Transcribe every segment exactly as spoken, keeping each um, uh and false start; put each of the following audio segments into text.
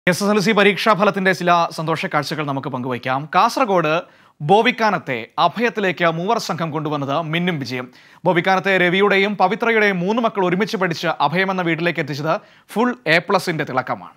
S S L C പരീക്ഷാ ഫലത്തിന്റെ ചില സന്തോഷ കാഴ്ചകൾ നമുക്ക് പങ്കുവയ്ക്കാം. കാസർഗോഡ് ബോവിക്കാനത്തെ അഭയത്തിലേക്ക് മൂവർ സംഘം കൊണ്ടുവന്നത് മിന്നും വിജയം. ബോവിക്കാനത്തെ രവിയുടെയും പവിത്രയുടെയും മൂന്ന് മക്കൾ ഒരുമിച്ച് പഠിച്ച് അഭയം എന്ന വീട്ടിലേക്ക് എത്തിച്ചത് ഫുൾ എ പ്ലസിന്റെ തിളക്കമാണ്.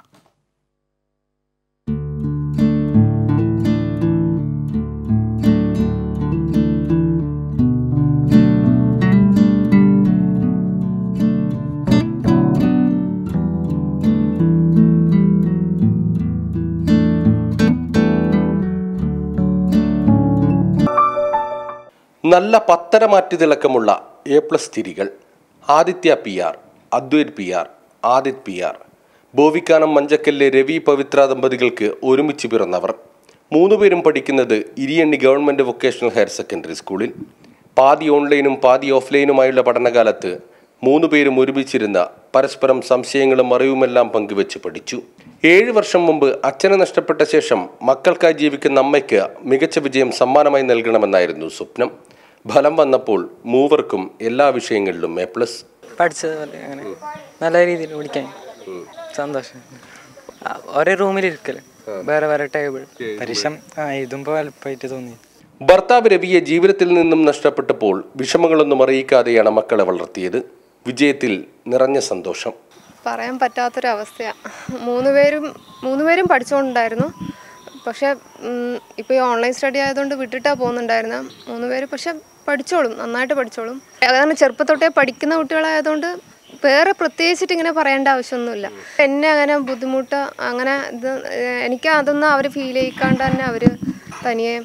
നല്ല പത്തരമാറ്റി തിളക്കമുള്ള എ പ്ലസ് തിരികൾ Adithya P R, Advaith P R, Adith P R. Bovikkanam മഞ്ചക്കല്ലെ രവി പവിത്ര ദമ്പതികൾക്ക് ഒരുമിച്ച് പിറന്നവർ. മൂന്നുപേരും പഠിക്കുന്നത് Iriyanni government vocational higher secondary സ്കൂളിൽ. പാതി ഓൺലൈനും പാതി ഓഫ്ലൈനുമായുള്ള പഠനകാലത്ത് മൂന്നുപേരും ഒരുമിച്ചിരുന്ന പരസ്പരം സംശയങ്ങളും അറിവുമെല്ലാം പങ്കുവെച്ച് പഠിച്ചു. ഏഴ് വർഷം മുമ്പ് അച്ഛനെ നഷ്ടപ്പെട്ട ശേഷം മക്കൾക്കായി ജീവിക്കുന്ന അമ്മയ്ക്ക് മികച്ച വിജയം സമ്മാനമായി നൽകണമെന്നായിരുന്നു സ്വപ്നം. ഫലം വന്നപ്പോൾ മൂവർക്കും എല്ലാ വിഷയങ്ങളിലും എ പ്ലസ്. പഠിച്ചതുപോലെ അങ്ങനെ നല്ല രീതിയിൽ പഠിക്കാൻ സന്തോഷം. ഒരേ റൂമിലിരിക്കല്, വേറെ വേറെ ടേബിൾ പരീക്ഷ എഴുതുമ്പോൾ അല്പമായിട്ട് തോന്നി. ഭർത്താവ് രവിയെ ജീവിതത്തിൽ നിന്നും നഷ്ടപ്പെട്ടപ്പോൾ വിഷമങ്ങളൊന്നും അറിയിക്കാതെയാണ് മക്കളെ വളർത്തിയത്. വിജയത്തിൽ നിറഞ്ഞ സന്തോഷം. പറയാൻ പറ്റാത്തൊരവസ്ഥയാണ്. മൂന്ന് പേരും മൂന്ന് പേരും പഠിച്ചുകൊണ്ടുണ്ടായിരുന്നു. പക്ഷേ ഇപ്പോൾ ഈ ഓൺലൈൻ സ്റ്റഡി ആയതുകൊണ്ട് വിട്ടിട്ടാണ് പോകുന്നുണ്ടായിരുന്നു മൂന്ന് പേര്. പക്ഷെ പഠിച്ചോളും, നന്നായിട്ട് പഠിച്ചോളും. കാരണം ചെറുപ്പത്തൊട്ടേ പഠിക്കുന്ന കുട്ടികളായതുകൊണ്ട് വേറെ പ്രത്യേകിച്ചിട്ട് ഇങ്ങനെ പറയേണ്ട ആവശ്യമൊന്നുമില്ല. എന്നെ അങ്ങനെ ബുദ്ധിമുട്ട് അങ്ങനെ ഇത് എനിക്ക് അതൊന്നും അവർ ഫീൽ ചെയ്യിക്കാണ്ട് തന്നെ അവർ തനിയെ,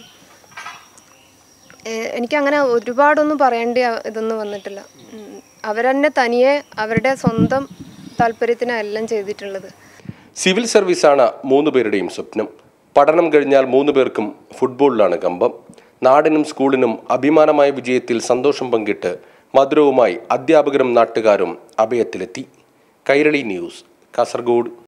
എനിക്കങ്ങനെ ഒരുപാടൊന്നും പറയേണ്ട ഇതൊന്നും വന്നിട്ടില്ല. അവരെന്നെ തനിയെ അവരുടെ സ്വന്തം താല്പര്യത്തിനെല്ലാം ചെയ്തിട്ടുള്ളത്. സിവിൽ സർവീസാണ് മൂന്നു പേരുടെയും സ്വപ്നം. പഠനം കഴിഞ്ഞാൽ മൂന്നു പേർക്കും ഫുട്ബോളിലാണ് കമ്പം. നാടിനും സ്കൂളിനും അഭിമാനമായ വിജയത്തിൽ സന്തോഷം പങ്കിട്ട് മധുരവുമായി അധ്യാപകരും നാട്ടുകാരും അഭയത്തിലെത്തി. കൈരളി ന്യൂസ്, കാസർഗോഡ്.